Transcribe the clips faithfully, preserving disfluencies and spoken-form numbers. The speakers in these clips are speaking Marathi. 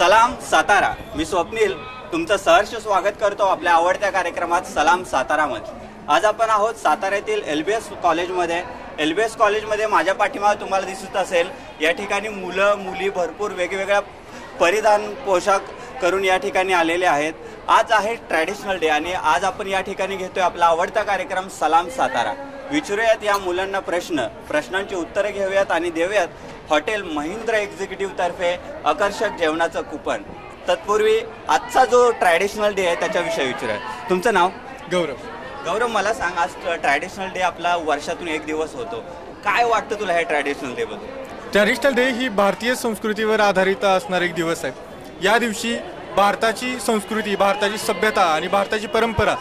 सलाम सातारा. मी स्वप्नील तुमचं सहर्ष स्वागत करतो आपल्या आवडत्या कार्यक्रमात सलाम सातारामध्ये. आज आपण आहोत साताऱ्यातील एल बी एस कॉलेजमध्ये. एल बी एस कॉलेजमध्ये माझ्या पाठीमागे तुम्हाला दिसत असेल या ठिकाणी मुलं मुली भरपूर वेगवेगळ्या परिधान पोशाख करून या ठिकाणी आलेले आहेत. आज आहे ट्रॅडिशनल डे आणि आज आपण या ठिकाणी घेतोय आपला आवडता कार्यक्रम सलाम सातारा. विचारूयात या मुलांना प्रश्न, प्रश्नांची उत्तरे घेऊयात आणि देऊयात हॉटेल महिंद्रा एक्झिक्युटिव्ह तर्फे आकर्षक जेवणाचं कुपन. तत्पूर्वी आजचा जो ट्रॅडिशनल डे आहे त्याच्याविषयी विचारूया. तुमचं नाव? गौरव. गौरव, मला सांग, आज ट्रॅडिशनल डे आपला वर्षातून एक दिवस होतो. काय वाटतं तुला हे ट्रॅडिशनल डे बद्दल? ट्रॅडिशनल डे ही भारतीय संस्कृतीवर आधारित असणारा एक दिवस आहे. या दिवशी भारताची संस्कृती, भारताची सभ्यता आणि भारताची परंपरा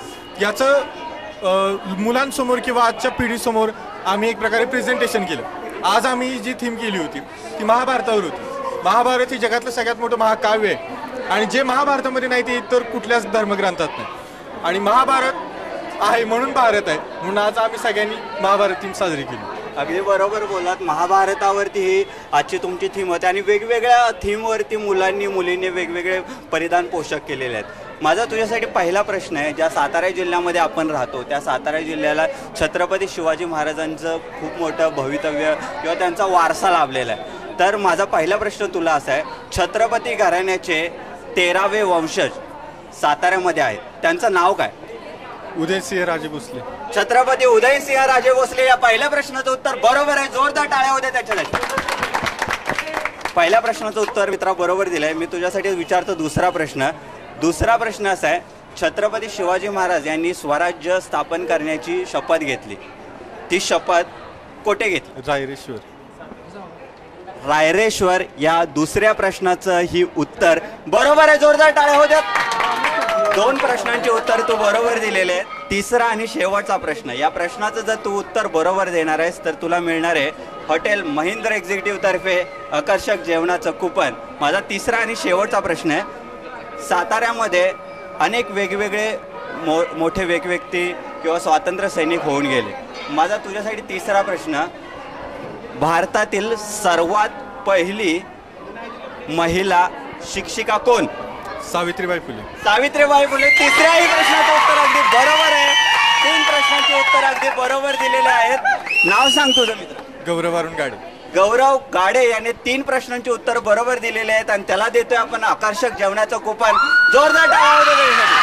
याचं मुलांसमोर किंवा आजच्या पिढीसमोर आम्ही एक प्रकारे प्रेझेंटेशन केलं. आज आम्ही जी थीम केली होती ती महाभारतावर होती. महाभारत ही जगातलं सगळ्यात मोठं महाकाव्य आहे आणि जे महाभारतामध्ये नाही ते इतर कुठल्याच धर्मग्रंथात नाही. आणि महाभारत आहे म्हणून भारत आहे, म्हणून आज आम्ही सगळ्यांनी महाभारत थीम साजरी केली. अगदी बरोबर बोलात. महाभारतावरती ही आजची तुमची थीम होती आणि वेगवेगळ्या थीमवरती मुलांनी मुलींनी वेगवेगळे परिधान पोशाख केलेले आहेत. माझा तुझ्यासाठी पहिला प्रश्न आहे, ज्या सातारा जिल्ह्यामध्ये आपण राहतो त्या सातारा जिल्ह्याला छत्रपती शिवाजी महाराजांचं खूप मोठं भवितव्य किंवा त्यांचा वारसा लाभलेला आहे. तर माझा पहिला प्रश्न तुला असा आहे, छत्रपती घराण्याचे तेरावे वंशज साताऱ्यामध्ये आहेत, त्यांचं नाव काय? उदयसिंह राजे भोसले. छत्रपती उदयसिंह राजे भोसले. या पहिल्या प्रश्नाचं उत्तर बरोबर आहे. जोरदार टाळ्या होत्या त्याच्यासाठी. पहिल्या प्रश्नाचं उत्तर मित्रा बरोबर दिलंय. मी तुझ्यासाठी विचारतो दुसरा प्रश्न. दुसरा प्रश्न असा आहे, छत्रपती शिवाजी महाराज यांनी स्वराज्य स्थापन करण्याची शपथ घेतली, ती शपथ कोठे घेतली? रायरेश्वर. रायरेश्वर या दुसऱ्या प्रश्नाचं ही उत्तर बरोबर आहे. जोरदार टाळ्या होत्या. दोन प्रश्नांचे उत्तर तू बरोबर दिलेले आहे. तिसरा आणि शेवटचा प्रश्न, या प्रश्नाचं जर तू उत्तर बरोबर देणार आहेस तर तुला मिळणार आहे हॉटेल महिंद्रा एक्झिक्युटिव्ह तर्फे आकर्षक जेवणाचं कुपन. माझा तिसरा आणि शेवटचा प्रश्न आहे, साताऱ्यामध्ये अनेक वेगवेगळे मो मोठे व्यक्ती किंवा स्वातंत्र्य सैनिक होऊन गेले. माझा तुझ्यासाठी तिसरा प्रश्न, भारतातील सर्वात पहिली महिला शिक्षिका कोण? सावित्रीबाई फुले. सावित्रीबाई फुले. तिसऱ्याही प्रश्नाचं उत्तर अगदी बरोबर आहे. तीन प्रश्नांचे उत्तर अगदी बरोबर दिलेले आहेत. नाव सांग तुझं मित्र? गौरव अरुण गाडे. गौरव गाडे याने तीन प्रश्नांची उत्तर बरोबर दिलेले आहेत आणि त्याला देतोय आपण आकर्षक जेवणाचं कुपन. जोरदार टाळ्या होत्या त्याच्यासाठी.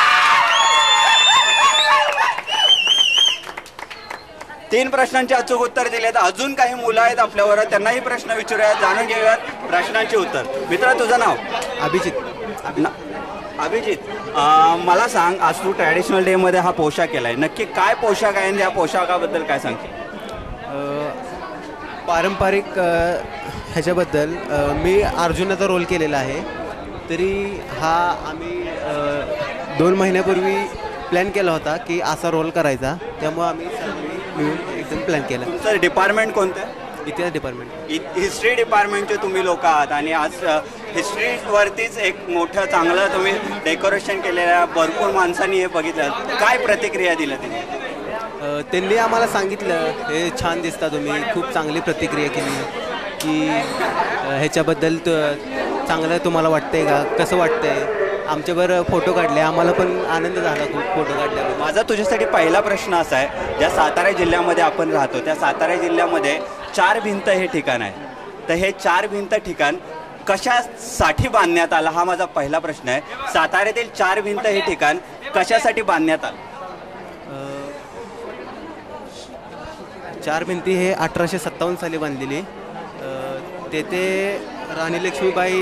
तीन प्रश्नांचे अचूक उत्तर दिलेत. अजून काही मुलं आहेत आपल्यावर, त्यांनाही प्रश्न विचारूयात, जाणून घेऊयात प्रश्नांची उत्तर. मित्रा, तुझं नाव? अभिजित. अभिजित, मला सांग, आज तू ट्रॅडिशनल डे मध्ये हा पोशाख केलाय, नक्की काय पोशाख आहे आणि या पोशाखाबद्दल काय सांगते? पारंपरिक ह्याच्याबद्दल मी अर्जुनाचा रोल केलेला आहे. तरी हा आम्ही दोन महिन्यापूर्वी प्लॅन केला होता की असा रोल करायचा, त्यामुळे आम्ही सगळी मिळून एकदम प्लॅन केला. तुमचं डिपार्टमेंट कोणतं? इतिहास डिपार्टमेंट. हिस्ट्री डिपार्टमेंटचे तुम्ही लोक आहात आणि आज हिस्ट्रीवरतीच एक मोठं चांगलं तुम्ही डेकोरेशन केलेलं आहे. भरपूर माणसांनी हे बघितलं, काय प्रतिक्रिया दिल्या त्यांनी? त्यांनी आम्हाला सांगितलं हे छान दिसता तुम्ही, खूप चांगली प्रतिक्रिया केली की ह्याच्याबद्दल चांगलं तुम्हाला वाटतंय का, कसं वाटतंय. आमच्याबरोबर फोटो काढले, आम्हाला पण आनंद झाला खूप फोटो काढल्यावर. माझा तुझ्यासाठी पहिला प्रश्न असा आहे, ज्या सातारा जिल्ह्यामध्ये आपण राहतो त्या सातारा जिल्ह्यामध्ये चार भिंत हे ठिकाण आहे, तर हे चार भिंत ठिकाण कशासाठी बांधण्यात आलं हा माझा पहिला प्रश्न आहे. साताऱ्यातील चार भिंत हे ठिकाण कशासाठी बांधण्यात आलं? चार भिंती हे अठराशे सत्तावन्न साली बांधलेली. तेथे राणी लक्ष्मीबाई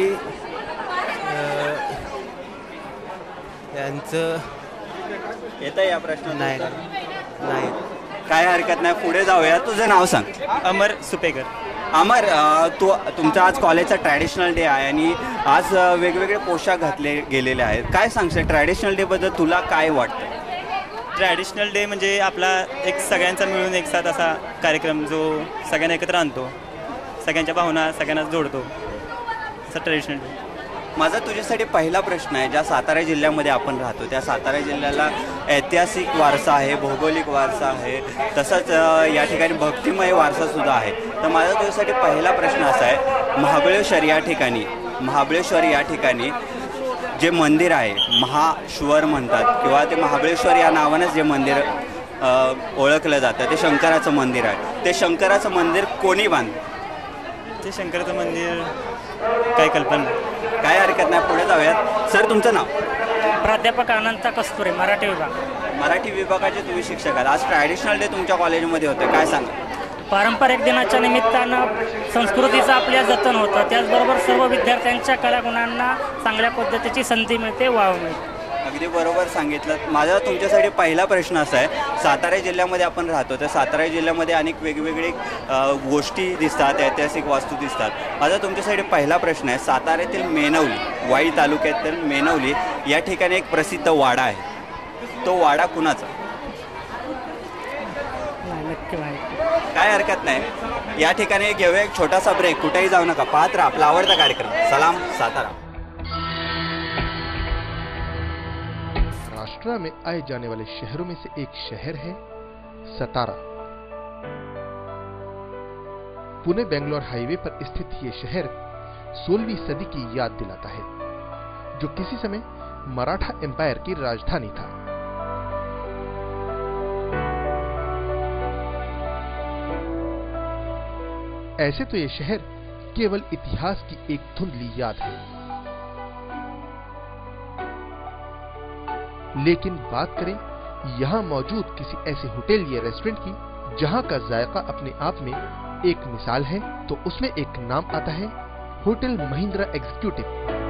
यांचं येतं या प्रश्न? नाही नाही काय हरकत नाही, पुढे जाऊया. तुझं नाव सांग? अमर सुपेकर. अमर, तू तुमचं आज कॉलेजचा ट्रॅडिशनल डे आहे आणि आज वेगवेगळे पोशाख घातले गेलेले आहेत. काय सांगशील ट्रॅडिशनल डे बद्दल, तुला काय वाटतं? ट्रॅडिशनल डे म्हणजे आपला एक सगळ्यांचा मिळून एक साथ असा कार्यक्रम जो सगळ्यांना एकत्र आणतो, सगळ्यांच्या भावना सगळ्यांना जोडतो, असा ट्रॅडिशनल डे. माझा तुझ्यासाठी पहिला प्रश्न आहे, ज्या सातारा जिल्ह्यामध्ये आपण राहतो त्या सातारा जिल्ह्याला ऐतिहासिक वारसा आहे, भौगोलिक वारसा आहे, तसंच या ठिकाणी भक्तिमय वारसासुद्धा आहे. तर माझा तुझ्यासाठी पहिला प्रश्न असा आहे, महाबळेश्वर या ठिकाणी महाबळेश्वर या ठिकाणी जे मंदिर आहे, महाश्वर म्हणतात किंवा ते महाबळेश्वर या नावानेच जे मंदिर अ, ओळखलं जातं, ते शंकराचं मंदिर आहे. ते शंकराचं मंदिर कोणी बांधलं? ते शंकराचं मंदिर काय कल्पना नाही. काय हरकत नाही, पुढे जाऊयात. सर, तुमचं नाव? प्राध्यापक अनंत कस्तुरे, मराठी विभाग. मराठी विभागाचे तुम्ही शिक्षक आहात. आज ट्रॅडिशनल डे तुमच्या कॉलेजमध्ये होतं, काय सांगा? पारंपरिक दिनाच्या निमित्तानं संस्कृतीचं आपल्या जतन होतं, त्याचबरोबर सर्व विद्यार्थ्यांच्या कलागुणांना चांगल्या पद्धतीची संधी मिळते, वाव मिळते. अगदी बरोबर सांगितलं. माझा तुमच्यासाठी पहिला प्रश्न असा आहे, सातारा जिल्ह्यामध्ये आपण राहतो, तर सातारा जिल्ह्यामध्ये अनेक वेगवेगळे अ, गोष्टी दिसतात, ऐतिहासिक वास्तू दिसतात. माझा तुमच्यासाठी पहिला प्रश्न आहे, साताऱ्यातील मेनवली, वाई तालुक्यातील मेनवली या ठिकाणी एक प्रसिद्ध वाडा आहे, तो वाडा कुणाचा? नाही, नक्की माहिती. काय हरकत नाही. या ठिकाणी घेऊया एक छोटासा ब्रेक. कुठेही जाऊ नका, पाहत राहा आपला आवडता कार्यक्रम सलाम सातारा. महाराष्ट्र में आए जाने वाले शहरों में से एक शहर है सतारा। पुणे बेंगलोर हाईवे पर स्थित ये शहर सोलहवीं सदी की याद दिलाता है, जो किसी समय मराठा एम्पायर की राजधानी था। ऐसे तो ये शहर केवल इतिहास की एक धुंधली याद है, लेकिन बात करें यहां मौजूद किसी ऐसे होटल या रेस्टोरेंट की जहां का जायका अपने आप में एक मिसाल है, तो उसमें एक नाम आता है होटल महिंद्रा एग्जीक्यूटिव।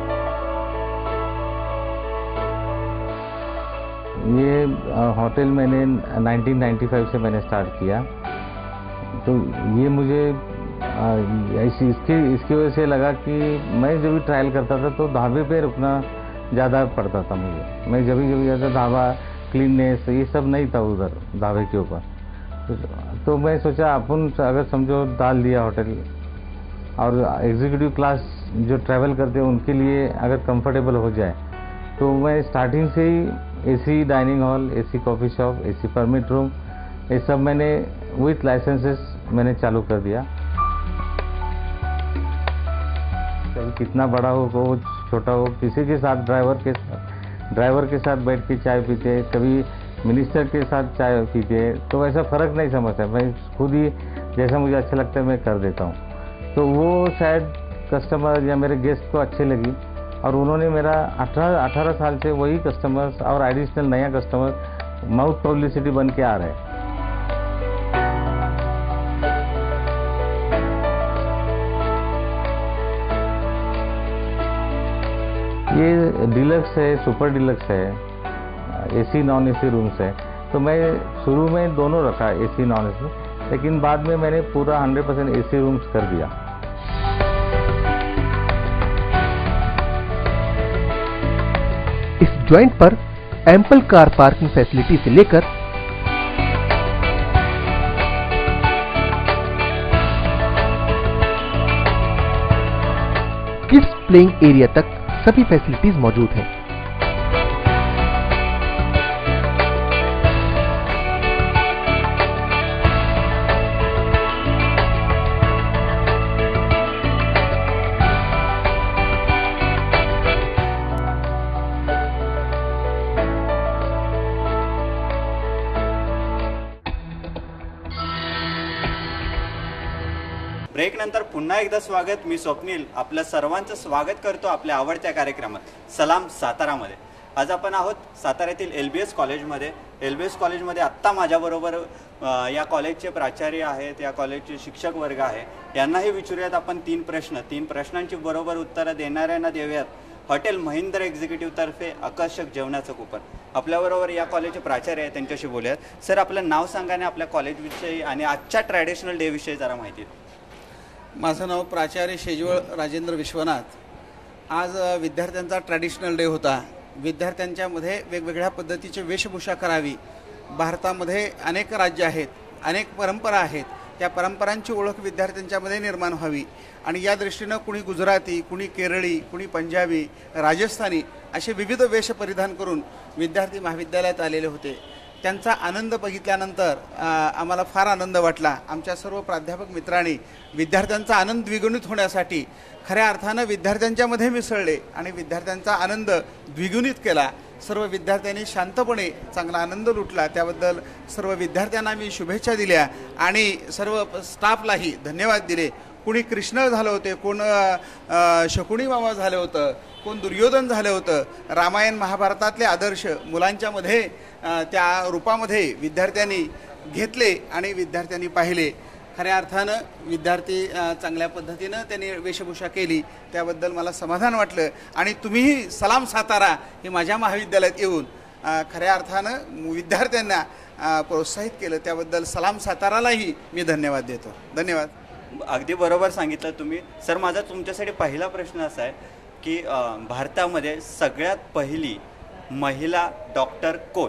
ये होटल मैंने नाइनटीन नाइंटी फाइव से मैंने स्टार्ट किया, तो ये मुझे ऐसी इसकी इसकी वजह से लगा कि मैं जब भी ट्रायल करता था तो ढाबे पे रुकना ज़्यादा पड़ता था मुझे। मैं जब भी जब भी जाता ढाबा, क्लीननेस, ये सब नहीं था उधर ढाबे के ऊपर। तो, तो मैं सोचा अपन अगर समझो डाल दिया होटल, और एग्जीक्यूटिव क्लास जो ट्रैवल करते हैं उनके लिए अगर कंफर्टेबल हो जाए, तो मैं स्टार्टिंग से ही AC dining hall, AC coffee shop, AC permit room, ये सब मैंने विथ लाइसेंसेस मैंने चालू कर दिया। कितना बड़ा हो, वो छोटा हो, किसी के साथ ड्राइवर के साथ ड्राइवर के साथ बैठ के चाय पीते, कभी मिनिस्टर के साथ चाय पीते, तो वैसा फ़र्क नहीं समझता। मैं खुद ही जैसा मुझे अच्छा लगता है मैं कर देता हूँ। तो वो शायद कस्टमर या मेरे गेस्ट को अच्छे लगी, और उन्होंने मेरा अठारह अठारह साल से वही कस्टमर्स और एडिशनल नया कस्टमर माउथ पब्लिसिटी बन के आ रहे हैं। ये डिलक्स है, सुपर डिलक्स है, एसी नॉन एसी रूम्स है। तो मैं शुरू में दोनों रखा, एसी नॉन एसी, लेकिन बाद में मैंने पूरा हंड्रेड परसेंट एसी रूम्स कर दिया। इस जॉइंट पर एम्पल कार पार्किंग फैसिलिटी से लेकर किड्स प्लेइंग एरिया तक सभी फैसिलिटीज मौजूद हैं। ब्रेक नंतर पुन्हा एकदा स्वागत. मी स्वप्नील आपलं सर्वांचं स्वागत करतो आपल्या आवडत्या कार्यक्रमात सलाम सातारामध्ये. आज आपण आहोत साताऱ्यातील एल बी एस कॉलेजमध्ये. एल बी एस कॉलेजमध्ये आत्ता माझ्याबरोबर या कॉलेजचे प्राचार्य आहेत, या कॉलेजचे शिक्षक वर्ग आहे. यांनाही विचारूयात आपण तीन प्रश्न. तीन प्रश्नांची बरोबर उत्तरं देणाऱ्यांना देऊयात हॉटेल महिंद्र एक्झिक्युटिव्ह तर्फे आकर्षक जेवणाचं कुपन. आपल्याबरोबर या कॉलेजचे प्राचार्य आहेत, त्यांच्याशी बोलूयात. सर, आपलं नाव सांगा आणि आपल्या कॉलेजविषयी आणि आजच्या ट्रॅडिशनल डे विषयी जरा माहिती द्या. माझं नाव प्राचार्य शेजवळ राजेंद्र विश्वनाथ. आज विद्यार्थ्यांचा ट्रॅडिशनल डे होता. विद्यार्थ्यांच्यामध्ये वेगवेगळ्या पद्धतीची वेशभूषा करावी. भारतामध्ये अनेक राज्य आहेत, अनेक परंपरा आहेत. त्या परंपरांची ओळख विद्यार्थ्यांच्यामध्ये निर्माण व्हावी, आणि या दृष्टीनं कुणी गुजराती, कुणी केरळी, कुणी पंजाबी, राजस्थानी असे विविध वेश परिधान करून विद्यार्थी महाविद्यालयात आलेले होते. त्यांचा आनंद बघितल्यानंतर अ, आम्हाला फार आनंद वाटला. आमच्या सर्व प्राध्यापक मित्रांनी विद्यार्थ्यांचा आनंद द्विगुणित होण्यासाठी खऱ्या अर्थानं विद्यार्थ्यांच्यामध्ये मिसळले आणि विद्यार्थ्यांचा आनंद द्विगुणित केला. सर्व विद्यार्थ्यांनी शांतपणे चांगला आनंद लुटला. त्याबद्दल सर्व विद्यार्थ्यांना मी शुभेच्छा दिल्या आणि सर्व स्टाफलाही धन्यवाद दिले. कोणी कृष्ण झालं होते, कोण अ, शकुनी मामा झालं होतं, कोण दुर्योधन झालं होतं. रामायण महाभारतातले आदर्श मुलांच्यामध्ये अ, त्या रूपामध्ये विद्यार्थ्यांनी घेतले आणि विद्यार्थ्यांनी पाहिले. खऱ्या अर्थानं विद्यार्थी अ, चांगल्या पद्धतीनं त्यांनी वेशभूषा केली. त्याबद्दल मला समाधान वाटलं आणि तुम्हीही सलाम सातारा हे माझ्या महाविद्यालयात येऊन अ, खऱ्या अर्थानं विद्यार्थ्यांना अ, प्रोत्साहित केलं. त्याबद्दल सलाम सातारालाही मी धन्यवाद देतो. धन्यवाद. अगदी बरोबर सांगितलं तुम्ही. सर, माझा तुमच्यासाठी पहिला प्रश्न असा आहे की अ, भारतामध्ये सगळ्यात पहिली महिला डॉक्टर कोण?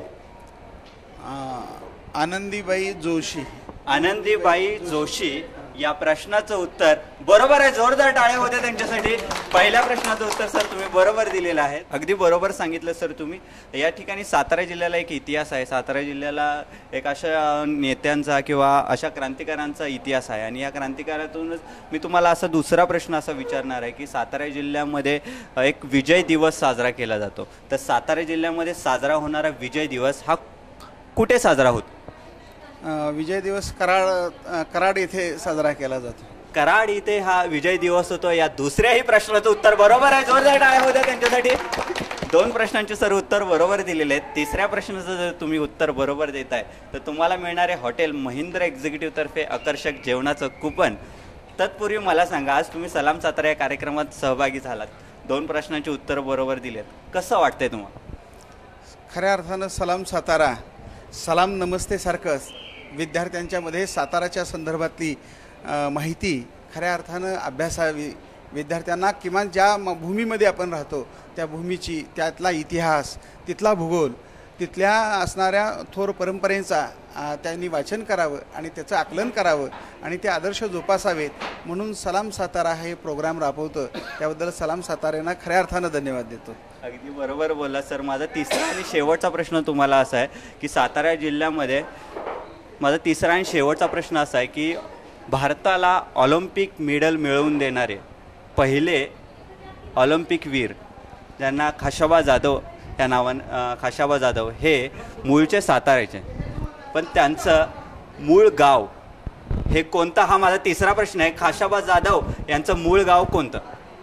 अ, आनंदीबाई जोशी. आनंदीबाई जोशी या प्रश्नाचं उत्तर बरोबर आहे. जोरदार टाळ्या होत्या त्यांच्यासाठी. पहिल्या प्रश्नाचं उत्तर सर तुम्ही बरोबर दिलेलं आहे. अगदी बरोबर सांगितलं सर तुम्ही. या ठिकाणी सातारा जिल्ह्याला एक इतिहास आहे. सातारा जिल्ह्याला एक अशा नेत्यांचा किंवा अशा क्रांतिकारांचा इतिहास आहे आणि या क्रांतिकारातूनच मी तुम्हाला असा दुसरा प्रश्न असा विचारणार आहे की सातारा जिल्ह्यामध्ये एक विजय दिवस साजरा केला जातो. तर सातारा जिल्ह्यामध्ये साजरा होणारा विजय दिवस हा कुठे साजरा होतो? विजय दिवस कराड अ, कराड येथे साजरा केला जातो. कराड इथे हा विजय दिवस होतो. या दुसऱ्याही प्रश्नाचं उत्तर बरोबर आहे. जोरदार टाळ्या होत्या त्यांच्यासाठी. दोन प्रश्नांचे सर उत्तर बरोबर दिलेले आहेत. तिसऱ्या प्रश्नाचं जर तुम्ही उत्तर बरोबर देताय तर तुम्हाला मिळणारे हॉटेल महिंद्र एक्झिक्युटिव्ह तर्फे आकर्षक जेवणाचं कुपन. तत्पूर्वी मला सांगा, आज तुम्ही सलाम सातारा या कार्यक्रमात सहभागी झालात, दोन प्रश्नांची उत्तर बरोबर दिलेत, कसं वाटतंय तुम्हाला? खऱ्या अर्थानं सलाम सातारा, सलाम नमस्ते सारखंच विद्यार्थ्यांच्यामध्ये साताराच्या संदर्भातली अ, माहिती खऱ्या अर्थानं अभ्यासावी. विद्यार्थ्यांना किमान ज्या म भूमीमध्ये आपण राहतो त्या भूमीची, त्यातला इतिहास, तिथला भूगोल, तिथल्या असणाऱ्या थोर परंपरेचा अ, त्यांनी वाचन करावं आणि त्याचं आकलन करावं आणि ते आदर्श जोपासावेत म्हणून सलाम सातारा हे प्रोग्राम राबवतं. त्याबद्दल सलाम साताऱ्यांना खऱ्या अर्थानं धन्यवाद देतो. अगदी बरोबर बोला सर. माझा तिसरा आणि शेवटचा प्रश्न तुम्हाला असा आहे की सातारा जिल्ह्यामध्ये माझा तिसरा आणि शेवटचा प्रश्न असा आहे की भारताला ऑलिम्पिक मेडल मिळवून देणारे पहिले ऑलिम्पिक वीर ज्यांना खाशाबा जाधव या नावानं खाशाबा जाधव हे मूळचे साताऱ्याचे, पण त्यांचं मूळ गाव हे कोणतं हा माझा तिसरा प्रश्न आहे. खाशाबा जाधव यांचं मूळ गाव कोणतं?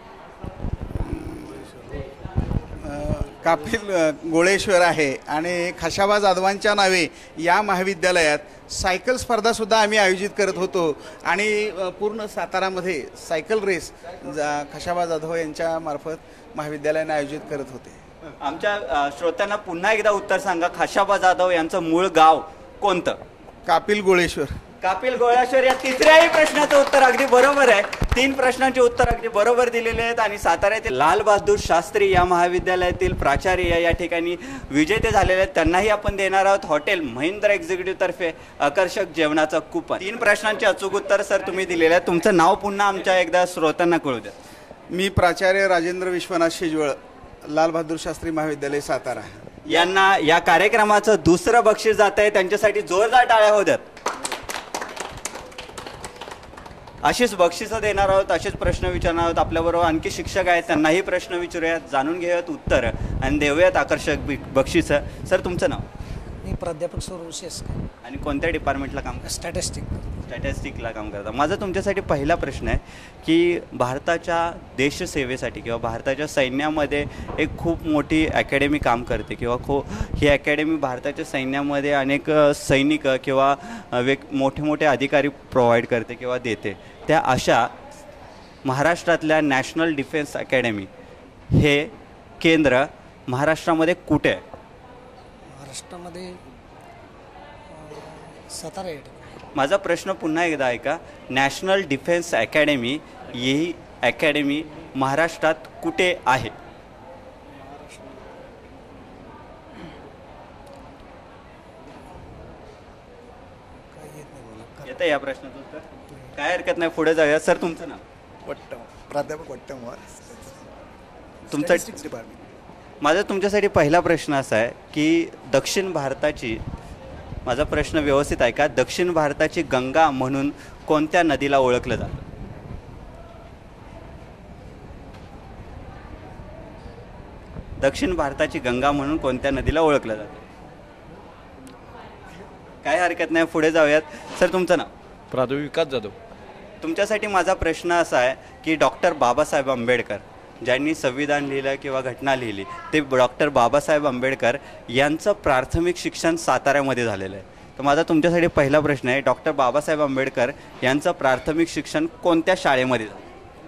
कापिल गोळेश्वर आहे आणि खाशाबा जाधवांच्या नावे या महाविद्यालयात सायकल स्पर्धासुद्धा आम्ही आयोजित करत होतो आणि पूर्ण सातारामध्ये सायकल रेस जा खाशाबा जाधव यांच्या मार्फत महाविद्यालयाने आयोजित करत होते. आमच्या श्रोत्यांना पुन्हा एकदा उत्तर सांगा, खाशाबा जाधव यांचं मूळ गाव कोणतं? कापिल गोळेश्वर. कापिल गोळेश्वर या तिसऱ्याही प्रश्नाचं उत्तर अगदी बरोबर आहे. तीन प्रश्नांचे उत्तर अगदी बरोबर दिलेले आहेत आणि साताऱ्यातील लाल बहादूर शास्त्री या महाविद्यालयातील प्राचार्य या ठिकाणी विजेते झालेले आहेत. त्यांनाही आपण देणार आहोत हॉटेल महिंद्र एक्झिक्युटिव्ह तर्फे आकर्षक जेवणाचं कुपन. तीन प्रश्नांचे अचूक उत्तर सर तुम्ही दिलेले आहेत. तुमचं नाव पुन्हा आमच्या एकदा श्रोत्यांना कळू द्या. मी प्राचार्य राजेंद्र विश्वनाथ शेजवळ, लाल बहादूर शास्त्री महाविद्यालय सातारा. यांना या कार्यक्रमाचं दुसरं बक्षीस जात आहे. त्यांच्यासाठी जोरदार टाळ्या होत्यात. अशीच बक्षिसं देणार आहोत, असेच प्रश्न विचारणार आहोत. आपल्याबरोबर आणखी शिक्षक आहेत, त्यांनाही प्रश्न विचारूयात, जाणून घेऊयात उत्तर आणि देऊयात आकर्षक बक्षिसं. सर तुमचं नाव? मी प्राध्यापक स्वरूप शेसकर. आणि कोणत्या डिपार्टमेंटला काम करता? स्टॅटिस्टिक. स्टॅटिस्टिकला काम करता. माझा तुमच्यासाठी पहिला प्रश्न आहे की भारताच्या देशसेवेसाठी किंवा भारताच्या सैन्यामध्ये एक खूप मोठी अकॅडमी काम करते किंवा खो ही अकॅडमी भारताच्या सैन्यामध्ये अनेक सैनिक किंवा वेग मोठे मोठे अधिकारी प्रोव्हाइड करते किंवा देते. त्या अशा महाराष्ट्रातल्या नॅशनल डिफेन्स अकॅडमी हे केंद्र महाराष्ट्रामध्ये कुठे आहे? महाराष्ट्रामध्ये सातारा आहे. माझा प्रश्न पुन्हा एकदा ऐका. नॅशनल डिफेन्स अकॅडमी ही अकॅडमी महाराष्ट्रात कुठे आहे? येतं या प्रश्नाचं उत्तर? काय हरकत नाही, पुढे जाऊया. सर तुमचं नाव? वट्टम, प्राध्यापक वट्टम. तुमचा डिपार्टमेंट. माझा तुमच्यासाठी पहिला प्रश्न असा आहे की दक्षिण भारताची माझा प्रश्न व्यवस्थित आहे का? दक्षिण भारताची गंगा म्हणून कोणत्या नदीला ओळखलं जातं? दक्षिण भारताची गंगा म्हणून कोणत्या नदीला ओळखलं जातं? काय हरकत नाही, पुढे जाऊयात. सर, तुमचं नाव? प्राथमिक विकास जाधव. तुमच्यासाठी माझा प्रश्न असा आहे की डॉक्टर बाबासाहेब आंबेडकर ज्यांनी संविधान लिहिलं किंवा घटना लिहिली, ते डॉक्टर बाबासाहेब आंबेडकर यांचं प्राथमिक शिक्षण साताऱ्यामध्ये झालेलं आहे. तर माझा तुमच्यासाठी पहिला प्रश्न आहे, डॉक्टर बाबासाहेब आंबेडकर यांचं प्राथमिक शिक्षण कोणत्या शाळेमध्ये झालं?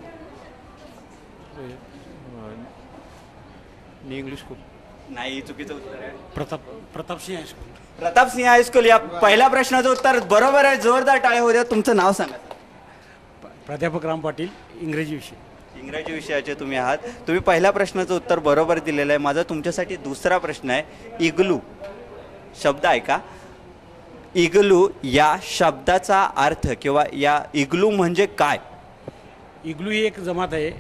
English school. नाही, चुकीचं उत्तर आहे. प्रताप प्रतापसिंह हायस्कूल. प्रतापसिंह हायस्कूल. या पहिल्या प्रश्नाचं उत्तर बरोबर आहे. जोरदार टाळ्या होऊ द्या. तुमचं नाव सांगा. प्राध्यापक राम पाटील, इंग्रजी विषय. इंग्रजी विषयाचे तुम्ही आहात. तुम्ही पहिल्या प्रश्नाचं उत्तर बरोबर दिलेलं आहे. माझा तुमच्यासाठी दुसरा प्रश्न आहे, इग्लू शब्द आहे का? इग्लू या शब्दाचा अर्थ किंवा या इग्लू म्हणजे काय? इग्लू ही एक जमात आहे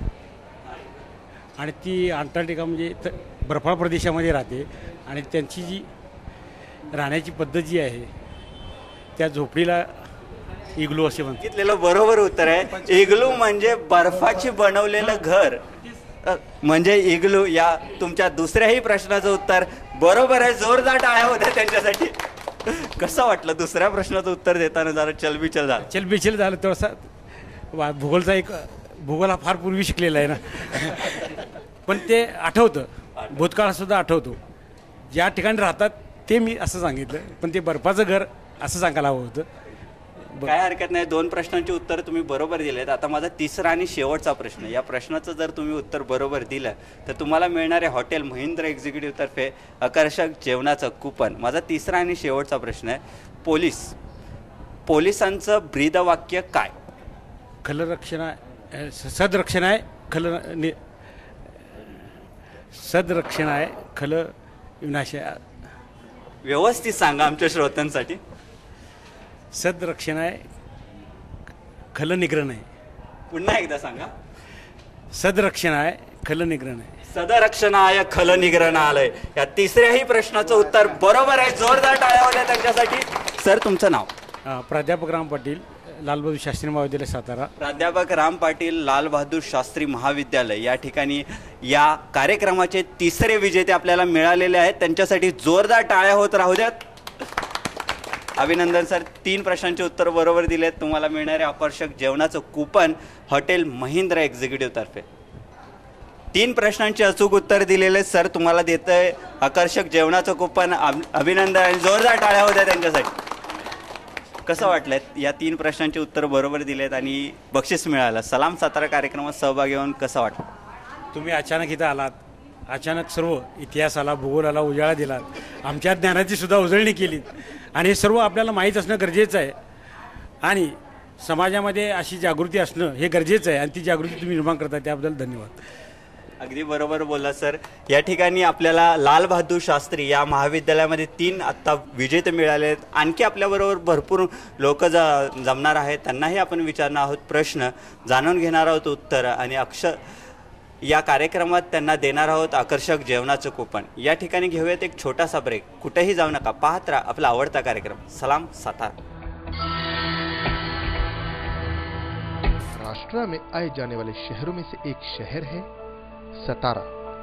आणि ती अंटार्क्टिका म्हणजे त- बर्फाळ प्रदेशामध्ये राहते आणि त्यांची जी राहण्याची पद्धत जी आहे त्या झोपडीला इग्लू असे म्हणतात. सांगितलेलं बरोबर उत्तर आहे. इग्लू म्हणजे बर्फाची बनवलेलं घर अ, म्हणजे इग्लू. या तुमच्या दुसऱ्याही प्रश्नाचं उत्तर बरोबर आहे. जोरदार टाळ्या होत्या त्यांच्यासाठी. कसं वाटलं दुसऱ्या प्रश्नाचं उत्तर देताना? जरा चलबिचल झालं. चलबिचल झालं थोडासा. वा- भूगोलचा एक भूगोल हा फार पूर्वी शिकलेला आहे ना पण ते आठवतं, भूतकाळसुद्धा आठवतो. ज्या ठिकाणी राहतात ते मी असं सांगितलं, पण ते बर्फाचं घर असं सांगायला हवं होतं. काय हरकत नाही. दोन प्रश्नांची उत्तर तुम्ही बरोबर दिलेत. आता माझा तिसरा आणि शेवटचा प्रश्न. या प्रश्नाचं जर तुम्ही उत्तर बरोबर दिलं तर तुम्हाला मिळणारे हॉटेल महिंद्र एक्झिक्युटिव्ह तर्फे आकर्षक जेवणाचं कुपन. माझा तिसरा आणि शेवटचा प्रश्न आहे, पोलीस पोलिसांचं ब्रीदवाक्य काय? खलरक्षणा सदरक्षण आहे खल नि सदरक्षण आहे खल विनाश आहे. व्यवस्थित सांगा आमच्या श्रोत्यांसाठी. सदरक्षण आहे खल निग्रहण आहे. पुन्हा एकदा सांगा. सदरक्षण आहे खल निग्रहण आहे. सदरक्षणाय खल निग्रहणालय. या तिसऱ्याही प्रश्नाचं उत्तर बरोबर आहे. जोरदार टाळ्या होत्या त्यांच्यासाठी. सर, तुमचं नाव? अ, प्राध्यापक राम पाटील, लालबहादूर शास्त्री महाविद्यालय सातारा. प्राध्यापक राम पाटील, लाल बहादूर शास्त्री महाविद्यालय या ठिकाणी या कार्यक्रमाचे तिसरे विजेते आपल्याला मिळालेले आहेत. त्यांच्यासाठी जोरदार टाळ्या होत राहू द्यात. अभिनंदन सर. तीन प्रश्नांचे उत्तर बरोबर दिलेत. तुम्हाला मिळणारे आकर्षक जेवणाचं कुपन हॉटेल महिंद्रा एक्झिक्युटिव्ह तर्फे. तीन प्रश्नांची अचूक उत्तर दिलेले सर तुम्हाला देत आहे आकर्षक जेवणाचं कुपन. अभिनंदन. जोरदार टाळ्या होत्या त्यांच्यासाठी. कसं वाटलं? या तीन प्रश्नांची उत्तर बरोबर दिलेत आणि बक्षीस मिळालं. सलाम सातारा कार्यक्रमात सहभागी होऊन कसं वाटलं? तुम्ही अचानक इथं आलात, अचानक सर्व इतिहासाला भूगोलाला उजाळा दिलात, आमच्या ज्ञानाची सुद्धा उजळणी केली आणि हे सर्व आपल्याला माहीत असणं गरजेचं आहे आणि समाजामध्ये अशी जागृती असणं हे गरजेचं आहे आणि ती जागृती तुम्ही निर्माण करता त्याबद्दल धन्यवाद. अगदी बरोबर बोलला सर. या ठिकाणी आपल्याला लाल बहादूर शास्त्री या महाविद्यालयामध्ये तीन आत्ता विजेते मिळाले आहेत. आणखी आपल्याबरोबर भरपूर लोक ज जमणार आहेत. त्यांनाही आपण विचारणार आहोत प्रश्न, जाणून घेणार आहोत उत्तर आणि अक्षर या कार्यक्रमात त्यांना देणार आहोत आकर्षक जेवणाचं कुपन. या ठिकाणी घेऊयात एक छोटासा ब्रेक. कुठेही जाऊ नका, पाहत राहा आपला आवडता कार्यक्रम सलाम सातारा. राष्ट्र में आए जाने वाले शहरों में से एक शहर है सतारा.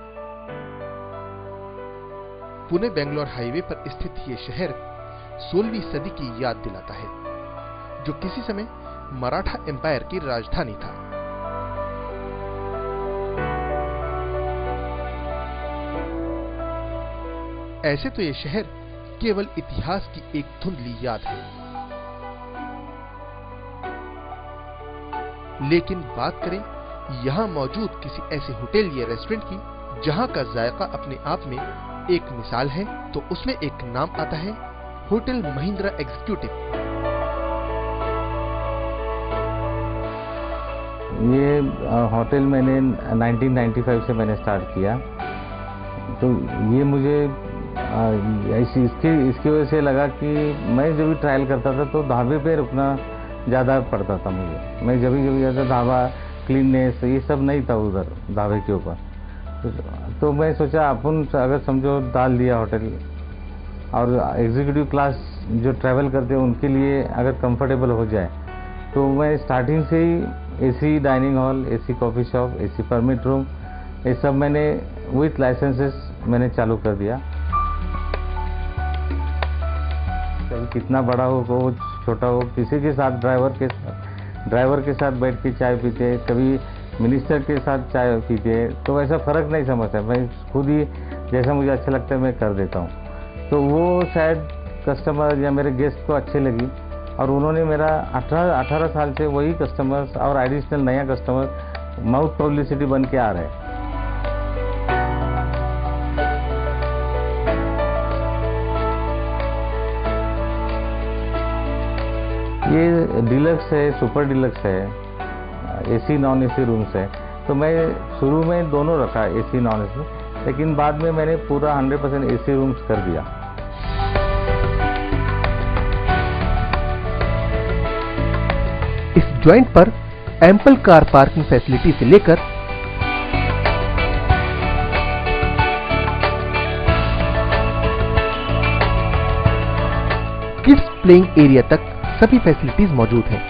पुणे बेंगलोर हाईवे पर स्थित ये शहर सोलहवीं सदी की याद दिलाता है, जो किसी समय मराठा एम्पायर की राजधानी था. ऐसे तो ये शहर केवल इतिहास की एक धुंधली याद है, लेकिन बात करें यहां मौजूद किसी ऐसे होटल या रेस्टोरेंट की जहां का जायका अपने आप में एक मिसाल है, तो उसमें एक नाम आता है होटल महिंद्रा एग्जीक्यूटिव. ये होटल मैंने नाइनटीन नाइंटी फाइव से मैंने स्टार्ट किया. तो ये मुझे ऐसी इसकी इसकी वजह से लगा कि मैं जब भी ट्रायल करता था तो ढाबे पे रुकना ज़्यादा पड़ता था मुझे. मैं जब भी जब जाता ढाबा क्लीननेस ये सब नहीं था उधर ढाबे के ऊपर. तो, तो मैं सोचा अपन अगर समझो डाल दिया होटल और एग्जीक्यूटिव क्लास जो ट्रैवल करते हैं उनके लिए अगर कंफर्टेबल हो जाए तो मैं स्टार्टिंग से ही AC dining hall, AC coffee shop, AC permit room, ये सब मैंने विथ लाइसेंसेस मैंने चालू कर दिया। कभी कितना बड़ा हो हो छोटा हो, किसी के साथ ड्राइवर के साथ ड्राइवर के साथ बैठ के चाय पीते, कभी मिनिस्टर के साथ चाय पीते, तो ऐसा फ़र्क नहीं समझता, मैं खुद ही जैसा मुझे अच्छा लगता है मैं कर देता हूँ। तो वो शायद कस्टमर या मेरे गेस्ट को अच्छे लगी और उन्होंने मेरा अठारह अठारह साल से वही कस्टमर्स और एडिशनल नया कस्टमर माउथ पब्लिसिटी बन के आ रहे हैं। ये डिलक्स है, सुपर डिलक्स है, एसी नॉन एसी रूम्स है। तो मैं शुरू में दोनों रखा, एसी नॉन एसी, लेकिन बाद में मैंने पूरा हंड्रेड परसेंट एसी रूम्स कर दिया। इस जॉइंट पर एम्पल कार पार्किंग फैसिलिटी से लेकर किड्स प्लेइंग एरिया तक सभी फैसिलिटीज मौजूद हैं।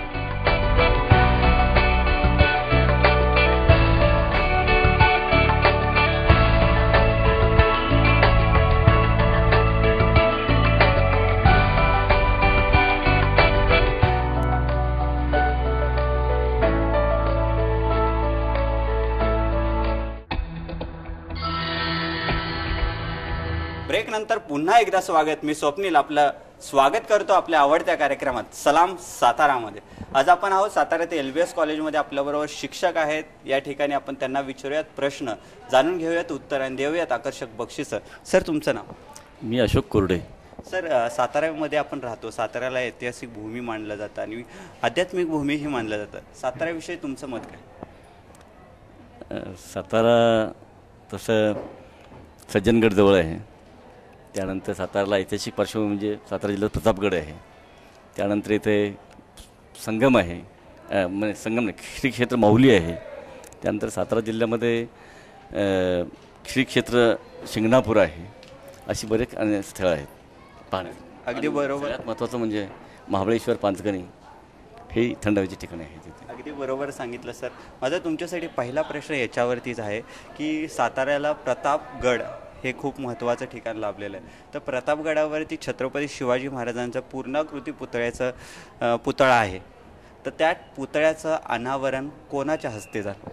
ब्रेक नंतर पुन्हा एकदा स्वागत। मी स्वप्नील आपलं स्वागत करतो आपल्या आवडत्या कार्यक्रमात सलाम सातारामध्ये। आज आपण आहोत सातारा ते एलबीएस कॉलेजमध्ये, आपल्याबरोबर शिक्षक आहेत। या ठिकाणी आपण त्यांना विचारूयात प्रश्न, जाणून घेऊयात उत्तर आणि देऊयात आकर्षक बक्षीस। सर तुमचं नाव? मी अशोक कोरडे। सर साताऱ्यामध्ये आपण राहतो, साताऱ्याला ऐतिहासिक भूमी मानलं जातं आणि आध्यात्मिक भूमीही मानलं जातं। साताऱ्याविषयी तुमचं मत काय? सातारा तसं सज्जनगड जवळ आहे, त्यानंतर साताराला ऐतिहासिक पार्श्वभूमी म्हणजे सातारा जिल्ह्यात प्रतापगड आहे, त्यानंतर इथे संगम आहे, म्हणजे संगम नाही श्री क्षेत्र माहुली आहे, त्यानंतर सातारा जिल्ह्यामध्ये श्री क्षेत्र शिंगणापूर आहे, अशी बरेच स्थळं आहेत पाहण्यात। अगदी बरोबर। सगळ्यात महत्त्वाचं म्हणजे महाबळेश्वर, पाचगणी हे थंड हवेची ठिकाणे आहेत तिथे। अगदी बरोबर सांगितलं सर। माझा तुमच्यासाठी पहिला प्रश्न याच्यावरतीच आहे की साताऱ्याला प्रतापगड हे खूप महत्त्वाचं ठिकाण लाभलेलं आहे, तर प्रतापगडावरती छत्रपती शिवाजी महाराजांचं पूर्णाकृती पुतळ्याचं पुतळा आहे, तर त्या पुतळ्याचं अनावरण कोणाच्या हस्ते झालं?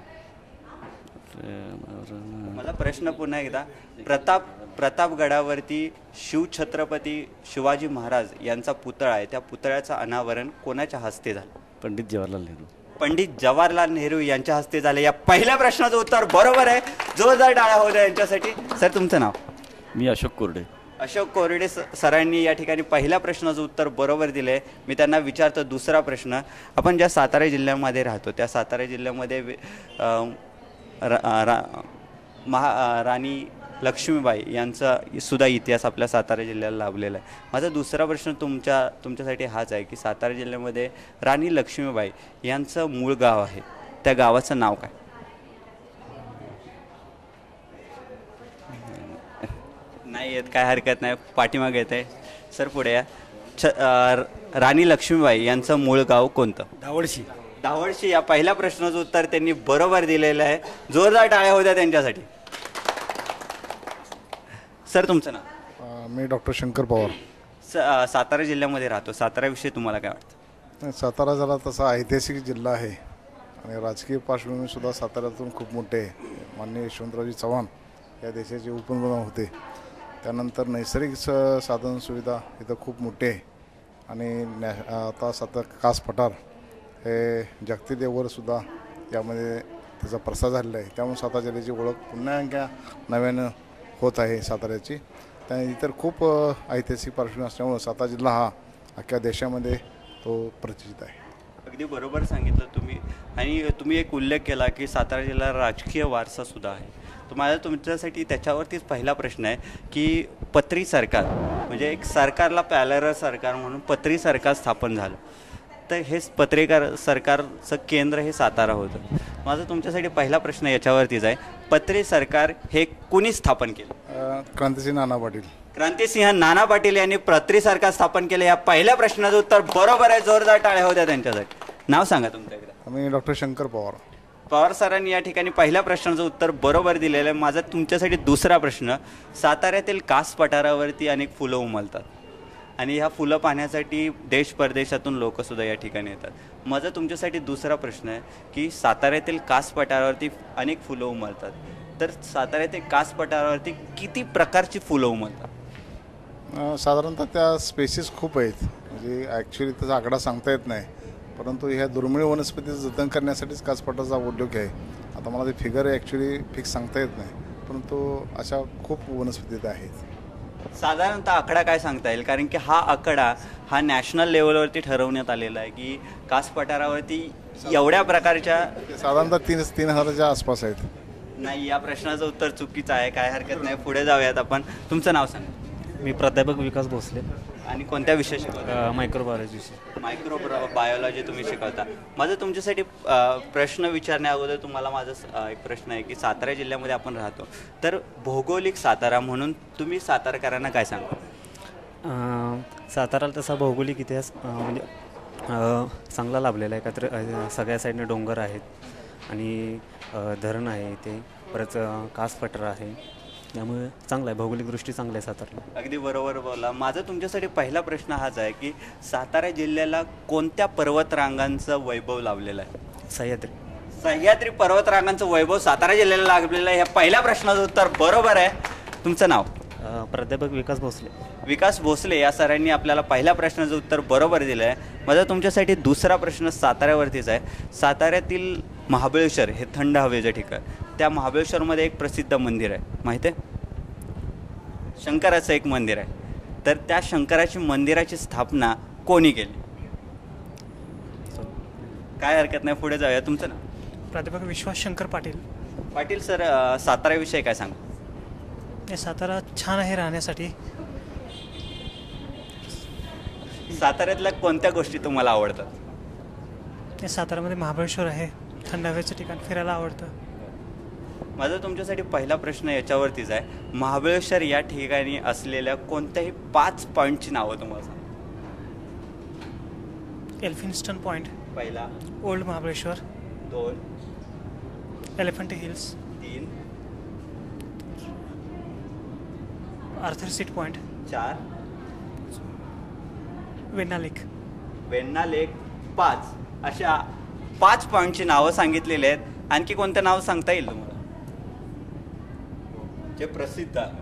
मला प्रश्न पुन्हा एकदा, प्रताप प्रतापगडावरती शिवछत्रपती शिवाजी महाराज यांचा पुतळा आहे, त्या पुतळ्याचं अनावरण कोणाच्या हस्ते झालं? पंडित जवाहरलाल नेहरू। पंडित जवाहरलाल नेहरू यांच्या हस्ते झाले। या पहिल्या प्रश्नाचं उत्तर बरोबर आहे, जोरदार टाळ्या होऊ द्या यांच्यासाठी। सर तुमचं नाव? मी अशोक कोरडे। अशोक कोरडे सरांनी या ठिकाणी पहिल्या प्रश्नाचं उत्तर बरोबर दिले। मी त्यांना विचारतो दुसरा प्रश्न। आपण ज्या सातारा जिल्ह्यामध्ये राहतो त्या सातारा जिल्ह्यामध्ये महा राणी लक्ष्मीबाई यांचा सुद्धा इतिहास आपल्या सातारा जिल्ह्याला लाभलेला आहे। माझा दुसरा प्रश्न तुमच्या तुमच्यासाठी हाच आहे की सातारा जिल्ह्यामध्ये राणी लक्ष्मीबाई यांचं मूळ गाव आहे, त्या गावाचं नाव काय? नाही येत, काय हरकत नाही, पाठीमागे येत आहे। सर पुढे या। छ राणी लक्ष्मीबाई यांचं मूळ गाव कोणतं? धावडशी। धावडशी या पहिल्या प्रश्नाचं उत्तर त्यांनी बरोबर दिलेलं आहे। जोरदार टाळ्या होत्या त्यांच्यासाठी। सर तुमचं नाव? मी डॉक्टर शंकर पवार। स सातारा जिल्ह्यामध्ये राहतो, साताऱ्याविषयी तुम्हाला काय वाटतं? सातारा जरा तसा ऐतिहासिक जिल्हा आहे आणि राजकीय पार्श्वभूमीसुद्धा साताऱ्यातून खूप मोठे आहे। माननीय यशवंतरावजी चव्हाण या देशाचे उपप्रधान होते, त्यानंतर नैसर्गिक स साधन सुविधा इथं खूप मोठे आहे आणि नॅ आता सातारा कास पठार हे जागतिक लेवलवरसुद्धा यामध्ये त्याचा प्रसार झालेला आहे, त्यामुळे सातारा जिल्ह्याची ओळख पुन्हा एकदा नव्यानं होत आहे साताऱ्याची। त्या इतर खूप ऐतिहासिक पार्श्वभूमी असल्यामुळे सातारा जिल्हा हा अख्ख्या देशामध्ये तो प्रतिष्ठित आहे। अगदी बरोबर सांगितलं तुम्ही, आणि तुम्ही एक उल्लेख केला की सातारा जिल्हा राजकीय वारसासुद्धा आहे। तर माझा तुमच्यासाठी त्याच्यावरतीच पहिला प्रश्न आहे की पत्री सरकार म्हणजे एक सरकारला पॅरलल सरकार म्हणून पत्री सरकार स्थापन झालं, तर हेच पत्रकार सरकारचं केंद्र हे सातारा होतं। माझा तुमच्यासाठी पहिला प्रश्न याच्यावरतीच आहे, पत्रे सरकार हे कुणी स्थापन केलं? अ, क्रांतिसिंह नाना पाटील. क्रांतिसिंह नाना पाटील यांनी पत्री सरकार स्थापन केले. या पहिल्या प्रश्नाचं उत्तर बरोबर आहे. जोरदार टाळ्या होत्या त्यांच्यासाठी. नाव सांगा तुमच्याकडे. मी डॉक्टर शंकर पवार. पवार सरांनी या ठिकाणी पहिल्या प्रश्नाचं उत्तर बरोबर दिलेलं आहे. माझा तुमच्यासाठी दुसरा प्रश्न. साताऱ्यातील कास पठारावरती अनेक फुलं उमलतात आणि ह्या फुलं पाहण्यासाठी देश परदेशातून लोकसुद्धा या ठिकाणी येतात. माझा तुमच्यासाठी दुसरा प्रश्न आहे की साताऱ्यातील कास पठारावरती अनेक फुलं उमलतात, तर साताऱ्यातील कास पठारावरती किती प्रकारची फुलं उमलतात? अ, साधारणतः त्या स्पेसिस खूप आहेत, म्हणजे ॲक्च्युली त्याचा आकडा सांगता येत नाही, परंतु ह्या दुर्मिळ वनस्पतीचं जतन करण्यासाठीच कासपठाराचा उद्योग आहे. आता मला ते फिगर ॲक्च्युली फिक्स सांगता येत नाही, परंतु अशा खूप वनस्पती आहेत. साधारणतः आकडा काय सांगता येईल? कारण की हा आकडा हा नॅशनल लेवलवरती ठरवण्यात आलेला आहे की कास पठारावरती एवढ्या प्रकारच्या साधारणतः तीन तीन हजाराच्या आसपास आहेत. नाही, या प्रश्नाचं उत्तर चुकीचं आहे. काय हरकत नाही, पुढे जाऊयात आपण. तुमचं नाव सांगा. मी प्राध्यापक विकास भोसले. आणि कोणत्या विषय शिकवता? मायक्रोबायोलॉजी. मायक्रो बायोलॉजी तुम्ही शिकवता. माझं तुमच्यासाठी अ, प्रश्न विचारण्या अगोदर तुम्हाला माझा अ, एक प्रश्न आहे की सातारा जिल्ह्यामध्ये आपण राहतो, तर भौगोलिक सातारा म्हणून तुम्ही सातारकरांना काय सांगा? साताराला तसा भौगोलिक इतिहास अ, म्हणजे अ, चांगला लाभलेला आहे. का तर अ, सगळ्या साईडने डोंगर आहेत आणि अ, धरण आहे इथे, परत अ, कास पठार आहे, त्यामुळे चांगलं आहे, भौगोलिक दृष्टी चांगली आहे सातारला. अगदी बरोबर बोला. माझा तुमच्यासाठी पहिला प्रश्न हाच आहे की सातारा जिल्ह्याला कोणत्या पर्वतरांगांचं वैभव लाभलेलं आहे? सह्याद्री. सह्याद्री पर्वतरांगांचं वैभव सातारा जिल्ह्याला लाभलेलं आहे. ह्या पहिल्या प्रश्नाचं उत्तर बरोबर आहे. तुमचं नाव? प्राध्यापक विकास भोसले. विकास भोसले या सरांनी आपल्याला पहिल्या प्रश्नाचं उत्तर बरोबर दिलं आहे. माझा तुमच्यासाठी दुसरा प्रश्न साताऱ्यावरतीच आहे. साताऱ्यातील महाबळेश्वर हे थंड हवेचं ठिकाण, त्या महाबळेश्वरमध्ये एक प्रसिद्ध मंदिर आहे, माहिती आहे? शंकराचं एक मंदिर आहे. तर त्या शंकराची मंदिराची स्थापना कोणी केली? काय हरकत नाही, पुढे जाऊया. तुमचं नाव? प्राध्यापक विश्वास शंकर पाटील. पाटील सर, साताऱ्याविषयी काय सांगा? हे सातारा छान आहे राहण्यासाठी. साताऱ्यातल्या कोणत्या गोष्टी तुम्हाला आवडतात? हे साताऱ्यामध्ये महाबळेश्वर आहे, थंड हवेचं ठिकाण, फिरायला आवडतं. माझा तुमच्यासाठी पहिला प्रश्न याच्यावरतीच आहे. महाबळेश्वर या ठिकाणी असलेल्या कोणत्याही पाच पॉईंटची नावं तुम्हाला सांगा. एल्फिन्स्टन पॉईंट पहिला, ओल्ड महाबळेश्वर दोन, एलिफंट हिल्स तीन, आर्थर सीट पॉईंट चार, वेण्णा लेक. वेण्णा लेक पाच. अशा पाच पॉईंटची नावं सांगितलेली आहेत. आणखी कोणतं नाव सांगता येईल तुम्हाला जे प्रसिद्ध आहे?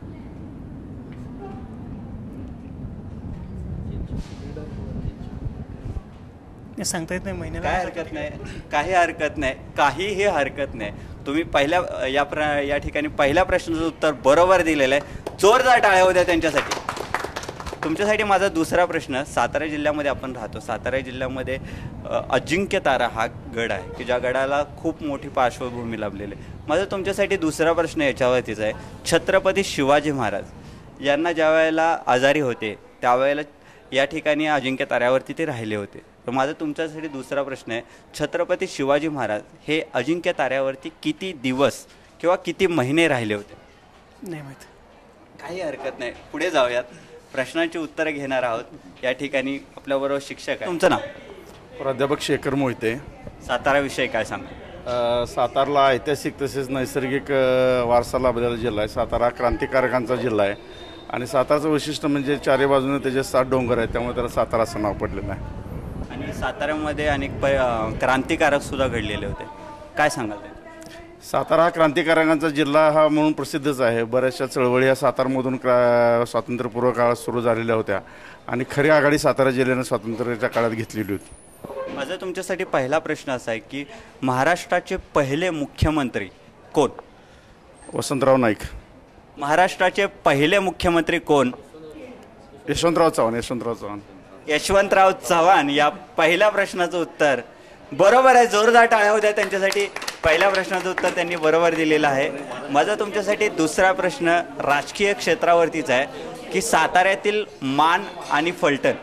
सांगता येत नाही महिन्याला. काय हरकत नाही, काही हरकत नाही, काहीही हरकत नाही. तुम्ही पहिल्या या प्र या ठिकाणी पहिल्या प्रश्नाचं उत्तर बरोबर दिलेलं आहे. जोरदार टाळ्या होत्या त्यांच्यासाठी. तुमच्यासाठी माझा दुसरा प्रश्न. सातारा जिल्ह्यामध्ये आपण राहतो. सातारा जिल्ह्यामध्ये अजिंक्य तारा हा गड आहे की ज्या गडाला खूप मोठी पार्श्वभूमी लाभलेली आहे. माझा तुमच्यासाठी दुसरा प्रश्न याच्यावरतीच आहे. छत्रपती शिवाजी महाराज यांना ज्या वेळेला आजारी होते त्यावेळेला या ठिकाणी अजिंक्य ताऱ्यावरती ते राहिले होते. तर माझा तुमच्यासाठी दुसरा प्रश्न आहे. छत्रपती शिवाजी महाराज हे अजिंक्य ताऱ्यावरती किती दिवस किंवा किती महिने राहिले होते? नाही माहीत. काही हरकत नाही, पुढे जाऊयात. प्रश्नांची उत्तरं घेणार आहोत. या ठिकाणी आपल्याबरोबर शिक्षक आहे. तुमचं नाव? प्राध्यापक शेखर मोहिते. साताराविषयी काय सांगा? सातारला ऐतिहासिक तसेच नैसर्गिक वारसा लाभलेला जिल्हा आहे. सातारा क्रांतिकारकांचा जिल्हा आहे आणि साताराचं वैशिष्ट्य म्हणजे चारी बाजूने त्याचे सात डोंगर आहेत, त्यामुळे त्याला सातारा असं नाव पडलेलं आहे. आणि साताऱ्यामध्ये अनेक प क्रांतिकारक सुद्धा घडलेले होते, काय सांगाल? सातारा हा क्रांतिकारकांचा जिल्हा हा म्हणून प्रसिद्धच आहे. बऱ्याचशा चळवळी ह्या सातारमधून क्रा स्वातंत्र्यपूर्व काळात सुरू झालेल्या होत्या आणि खरी आघाडी सातारा जिल्ह्यानं स्वातंत्र्याच्या काळात घेतलेली होती. माझा तुमच्यासाठी पहिला प्रश्न असा आहे की महाराष्ट्राचे पहिले मुख्यमंत्री कोण? वसंतराव नाईक. महाराष्ट्राचे पहिले मुख्यमंत्री कोण? यशवंतराव चव्हाण. यशवंतराव चव्हाण. यशवंतराव चव्हाण या पहिल्या प्रश्नाचं उत्तर बरोबर आहे. जोरदार टाळ्या होत्या त्यांच्यासाठी. पहिल्या प्रश्नाचं उत्तर त्यांनी बरोबर दिलेलं आहे. माझा तुमच्यासाठी दुसरा प्रश्न राजकीय क्षेत्रावरतीच आहे की साताऱ्यातील मान आणि फलटण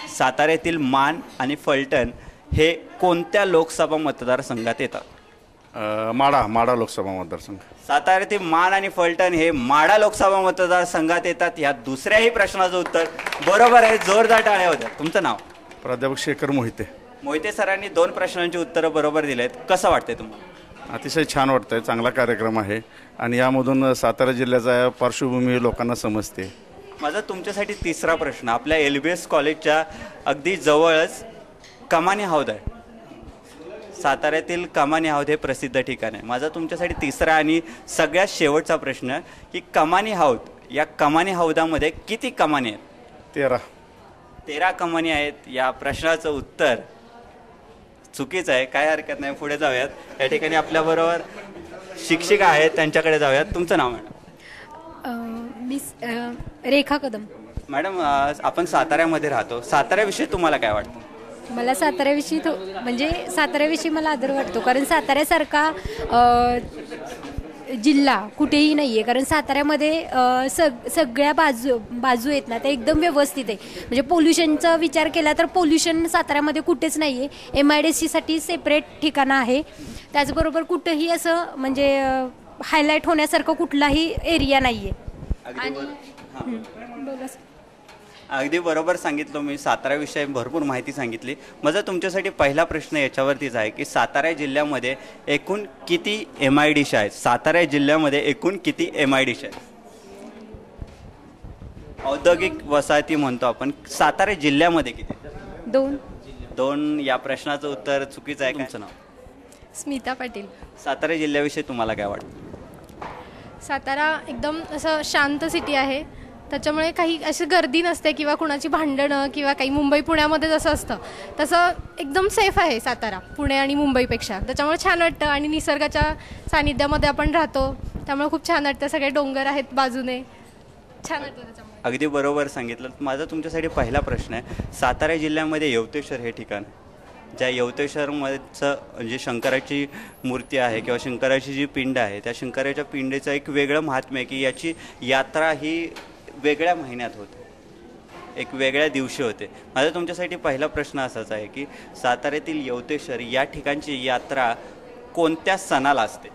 साताऱ्यातील मान आणि फलटण हे कोणत्या लोकसभा मतदारसंघात येतात? अ, माडा माडा लोकसभा मतदारसंघ. सातारा ते मान आणि फलटण हे माडा लोकसभा मतदारसंघात येतात. या दुसऱ्याही प्रश्नाचं उत्तर बरोबर आहे. जोरदार टाळ्या होत्या. तुमचं नाव? प्राध्यापक शेखर मोहिते. मोहिते सरांनी दोन प्रश्नांची उत्तरं बरोबर दिलेत. कसं वाटतंय तुम्हाला? अतिशय छान वाटतंय. चांगला कार्यक्रम आहे आणि यामधून सातारा जिल्ह्याचा पार्श्वभूमी लोकांना समजते. माझा तुमच्यासाठी तिसरा प्रश्न. आपल्या एल बी एस कॉलेजच्या अगदी जवळच कमानी हौद आहे. साताऱ्यातील कमानी हौद हे प्रसिद्ध ठिकाण आहे. माझा तुमच्यासाठी तिसरा आणि सगळ्यात शेवटचा प्रश्न की कमानी हौद, या कमानी हौदामध्ये किती कमानी आहेत? तेरा. तेरा कमानी आहेत. या प्रश्नाचं उत्तर चुकीचं आहे. काय हरकत नाही, पुढे जाऊयात. या ठिकाणी आपल्याबरोबर शिक्षिका आहेत, त्यांच्याकडे जाऊयात. तुमचं नाव madam? Miss Rekha Kadam. Madam, आपण साताऱ्यामध्ये राहतो. साताऱ्याविषयी तुम्हाला काय वाटतं? मला साताऱ्याविषयी तो म्हणजे साताऱ्याविषयी मला आदर वाटतो, कारण साताऱ्यासारखा जिल्हा कुठेही नाही आहे. कारण साताऱ्यामध्ये सग सगळ्या बाजू बाजू आहेत ना, ते एकदम व्यवस्थित आहे. म्हणजे पोल्युशनचा विचार केला तर पोल्युशन साताऱ्यामध्ये कुठेच नाही आहे. एम आय डी सीसाठी सेपरेट ठिकाणं आहे. त्याचबरोबर कुठंही असं म्हणजे हायलाईट होण्यासारखं कुठलाही एरिया नाही आहे. आणि बोला. अगदी बरोबर सांगितलं. मी साताऱ्याविषयी भरपूर माहिती सांगितली. माझा तुमच्यासाठी पहिला प्रश्न याच्यावरतीच आहे की सातारा जिल्ह्यामध्ये एकूण किती एम आय डी सी आहेत? सातारा जिल्ह्यामध्ये एकूण किती एम आय डी सी आहेत? औद्योगिक वसाहती म्हणतो आपण. सातारा जिल्ह्यामध्ये किती? दोन. दोन. या प्रश्नाचं उत्तर चुकीचं आहे. तुमचं नाव? स्मिता पाटील. सातारा जिल्ह्याविषयी तुम्हाला काय वाटतं? सातारा एकदम असं शांत सिटी आहे. त्याच्यामुळे काही अशी गर्दी नसते किंवा कुणाची भांडणं किंवा काही मुंबई पुण्यामध्ये जसं असतं तसं एकदम सेफ आहे सातारा पुणे आणि मुंबईपेक्षा. त्याच्यामुळे छान वाटतं आणि निसर्गाच्या सानिध्यामध्ये आपण राहतो, त्यामुळे खूप छान वाटतं. सगळे डोंगर आहेत बाजूने, छान वाटतं त्याच्यामुळे. अगदी बरोबर सांगितलं. माझा तुमच्यासाठी पहिला प्रश्न आहे. सातारा जिल्ह्यामध्ये यवतेश्वर हे ठिकाण, ज्या यवतेश्वरमध्येचं जे शंकराची मूर्ती आहे किंवा शंकराची जी पिंड आहे, त्या शंकराच्या पिंडीचं एक वेगळं महात्म्य आहे की याची यात्रा ही वेगळ्या महिन्यात होते, एक वेगळ्या दिवशी होते. माझा तुमच्यासाठी पहिला प्रश्न असाच आहे की साताऱ्यातील यवतेश्वर या ठिकाणची यात्रा कोणत्या सणाला असते?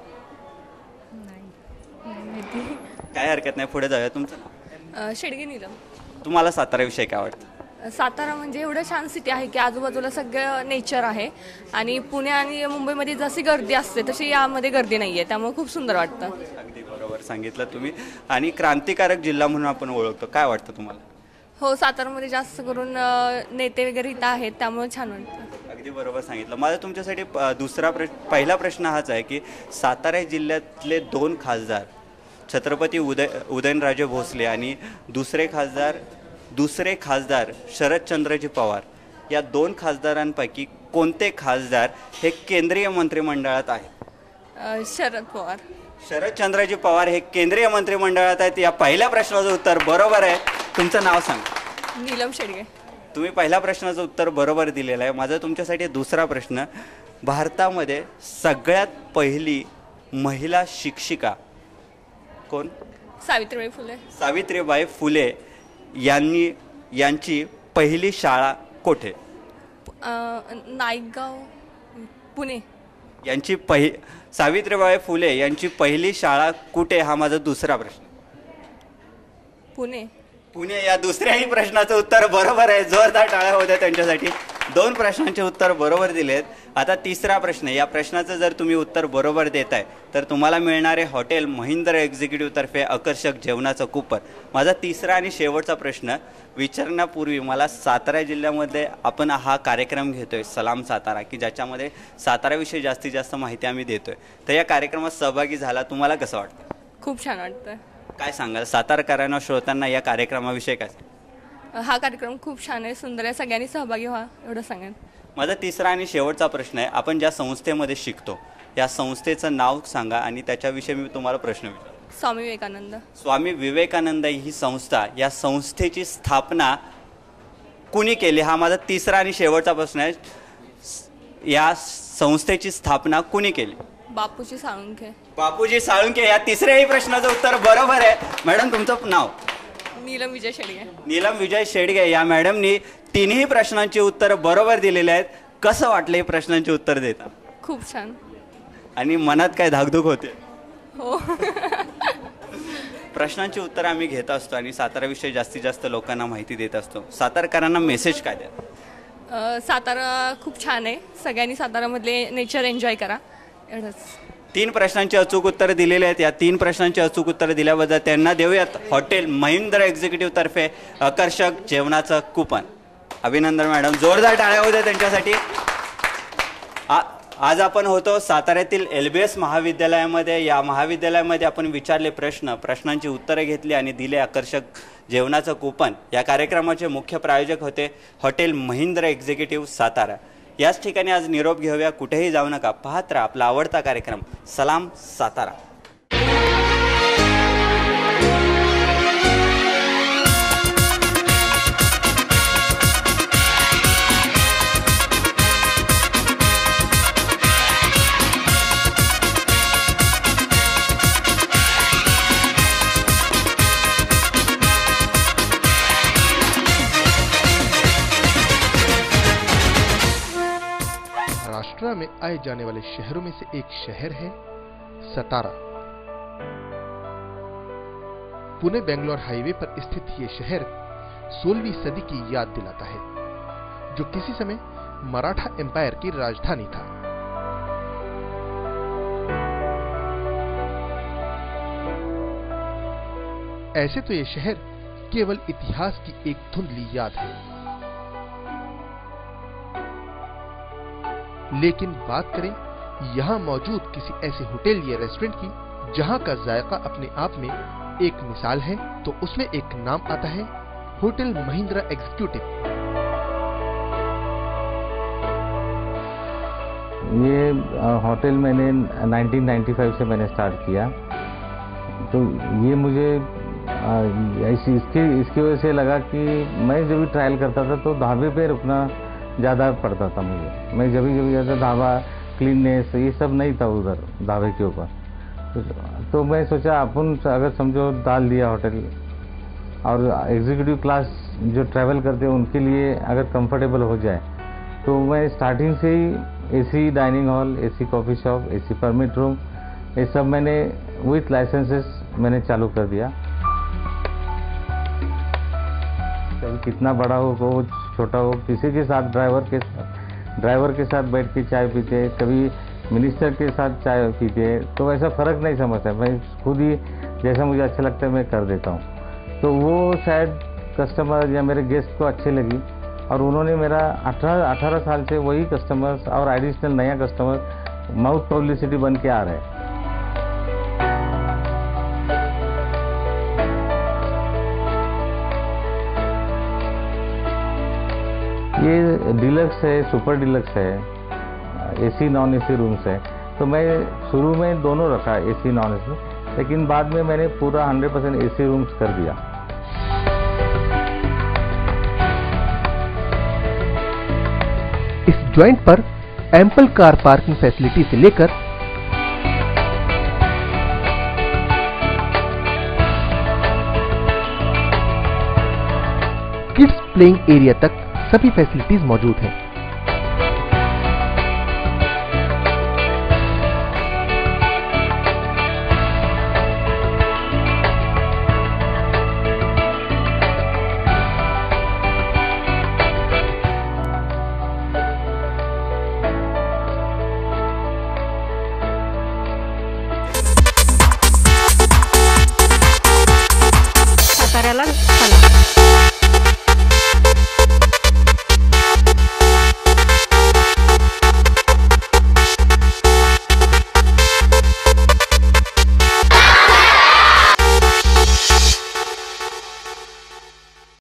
काय हरकत नाही, पुढे जाऊया. तुमचं नाव? शेडगे नीलम. तुम्हाला साताऱ्याविषयी काय वाटतं? सातारा म्हणजे एवढं छान सिटी आहे की आजूबाजूला सगळं नेचर आहे आणि पुणे आणि मुंबईमध्ये जशी गर्दी असते तशी यामध्ये गर्दी नाही आहे, त्यामुळे खूप सुंदर वाटतं. अगदी बरोबर सांगितलं तुम्ही. आणि क्रांतिकारक जिल्हा म्हणून आपण ओळखतो, काय वाटतं तुम्हाला? हो, सातारामध्ये जास्त करून नेते वगैरे इथं आहेत, त्यामुळे छान वाटतं. अगदी बरोबर सांगितलं. माझा तुमच्यासाठी दुसरा प्रश्न पहिला प्रश्न हाच आहे की सातारा जिल्ह्यातले दोन खासदार छत्रपती उदय उदयनराजे भोसले आणि दुसरे खासदार दुसरे खासदार शरदचंद्रजी पवार, या दोन खासदारांपैकी कोणते खासदार हे केंद्रीय मंत्रिमंडळात आहेत? शरद पवार. शरदचंद्रजी पवार हे केंद्रीय मंत्रिमंडळात आहेत. या पहिल्या प्रश्नाचं उत्तर बरोबर आहे. तुमचं नाव सांगा? नीलम शेडगे. तुम्ही पहिल्या प्रश्नाचं उत्तर बरोबर दिलेलं आहे. माझा तुमच्यासाठी दुसरा प्रश्न. भारतामध्ये सगळ्यात पहिली महिला शिक्षिका कोण? सावित्रीबाई फुले. सावित्रीबाई फुले यांनी यांची पहिली शाळा कोठे? नाईकगाव, पुणे. यांची पहि सावित्रीबाई फुले यांची पहिली शाळा कुठे, हा माझा दुसरा प्रश्न. पुणे. पुणे. या दुसऱ्याही प्रश्नाचं उत्तर बरोबर आहे. जोरदार टाळ्या होत्या त्यांच्यासाठी. दोन प्रश्नांचे उत्तर बरोबर दिलेत. आता तिसरा प्रश्न. या प्रश्नाचं जर तुम्ही उत्तर बरोबर देताय तर तुम्हाला मिळणारे हॉटेल महिंद्रा एक्झिक्युटिव्ह तर्फे आकर्षक जेवणाचं कूपन. माझा तिसरा आणि शेवटचा प्रश्न विचारण्यापूर्वी मला सातारा जिल्ह्यामध्ये आपण हा कार्यक्रम घेतोय सलाम सातारा, की ज्याच्यामध्ये साताराविषयी जास्तीत जास्त माहिती आम्ही देतोय, तर या कार्यक्रमात सहभागी झाला, तुम्हाला कसं वाटतं? खूप छान वाटतं. काय सांगाल सातारकरांना, श्रोत्यांना या कार्यक्रमाविषयी काय? हा कार्यक्रम खूप छान आहे, सुंदर आहे, सगळ्यांनी सहभागी व्हा एवढं सांगेन. माझा तिसरा आणि शेवटचा प्रश्न आहे. आपण ज्या संस्थेमध्ये शिकतो या संस्थेचं नाव सांगा आणि त्याच्याविषयी मी तुम्हाला प्रश्न विचारतो. स्वामी विवेकानंद. स्वामी विवेकानंद ही संस्था, या संस्थेची स्थापना कुणी केली, हा माझा तिसरा आणि शेवटचा प्रश्न आहे. या संस्थेची स्थापना कुणी केली? बापूजी साळुंखे. बापूजी साळुंखे. या तिसऱ्याही प्रश्नाचं उत्तर बरोबर आहे. मॅडम, तुमचं नाव? नीलम विजय शेडगे. नीलम विजय शेडगे या मॅडमनी तिन्ही प्रश्नांची उत्तरं बरोबर दिलेली आहेत. कसं वाटलं हे प्रश्नांची उत्तर देता? खूप छान. आणि मनात काय धाकधूक होते? हो. प्रश्नांची उत्तरं आम्ही घेत असतो आणि साताराविषयी जास्तीत जास्त लोकांना माहिती देत असतो. सातारकरांना मेसेज काय द्या? अ, सातारा खूप छान आहे. सगळ्यांनी सातारामधले नेचर एन्जॉय करा, एवढंच. तीन प्रश्नांची अचूक उत्तरं दिलेली आहेत. या तीन प्रश्नांची अचूक उत्तरं दिल्याबद्दल त्यांना देऊयात हॉटेल महिंद्र एक्झिक्युटिव्ह तर्फे आकर्षक जेवणाचं कुपन. अभिनंदन मॅडम, जोरदार टाळ्या होत्या त्यांच्यासाठी. आ आज आपण होतो साताऱ्यातील एल बी एस महाविद्यालयामध्ये. या महाविद्यालयामध्ये आपण विचारले प्रश्न, प्रश्नांची उत्तरे घेतली आणि दिले आकर्षक जेवणाचं कुपन. या कार्यक्रमाचे मुख्य प्रायोजक होते हॉटेल महिंद्र एक्झिक्युटिव्ह सातारा. याच ठिकाणी आज निरोप घेऊया. कुठेही जाऊ नका, पाहत राहा आपला आवडता कार्यक्रम सलाम सातारा. महाराष्ट्र में आए जाने वाले शहरों में से एक शहर है सतारा। पुणे बेंगलोर हाईवे पर स्थित ये शहर सोलहवीं सदी की याद दिलाता है, जो किसी समय मराठा एम्पायर की राजधानी था। ऐसे तो ये शहर केवल इतिहास की एक धुंधली याद है, लेकिन बात करें यहां मौजूद किसी ऐसे होटल या रेस्टोरेंट की जहां का जायका अपने आप में एक मिसाल है, तो उसमें एक नाम आता है होटल महिंद्रा एग्जीक्यूटिव। ये होटल मैंने नाइनटीन नाइंटी फाइव से मैंने स्टार्ट किया, तो ये मुझे ऐसी इसकी इसकी वजह से लगा कि मैं जब भी ट्रायल करता था तो ढाबे पे रुकना ज़्यादा पड़ता था मुझे। मैं जब भी जब भी जाता ढाबा, क्लीननेस ये सब नहीं था उधर ढाबे के ऊपर, तो, तो मैं सोचा अपन अगर समझो डाल दिया होटल, और एग्जीक्यूटिव क्लास जो ट्रैवल करते हैं उनके लिए अगर कंफर्टेबल हो जाए, तो मैं स्टार्टिंग से ही AC dining hall, AC coffee shop, AC permit room, ये सब मैंने विथ लाइसेंसेस मैंने चालू कर दिया। कभी कितना बड़ा हो वो छोटा हो, किसी के साथ ड्राइवर के साथ ड्राइवर के साथ बैठ के चाय पीते, कभी मिनिस्टर के साथ चाय पीते, तो वैसा फ़र्क नहीं समझता, मैं खुद ही जैसा मुझे अच्छा लगता है मैं कर देता हूँ। तो वो शायद कस्टमर या मेरे गेस्ट को अच्छे लगी, और उन्होंने मेरा अठारह अठारह साल से वही कस्टमर्स और एडिशनल नया कस्टमर माउथ पब्लिसिटी बन के आ रहे हैं। ये डिलक्स है, सुपर डिलक्स है, एसी नॉन एसी रूम्स है। तो मैं शुरू में दोनों रखा, एसी नॉन एसी, लेकिन बाद में मैंने पूरा हंड्रेड परसेंट एसी रूम्स कर दिया। इस जॉइंट पर एम्पल कार पार्किंग फैसिलिटी से लेकर किड्स प्लेइंग एरिया तक सभी फैसिलिटीज मौजूद हैं। साताऱ्याला चला।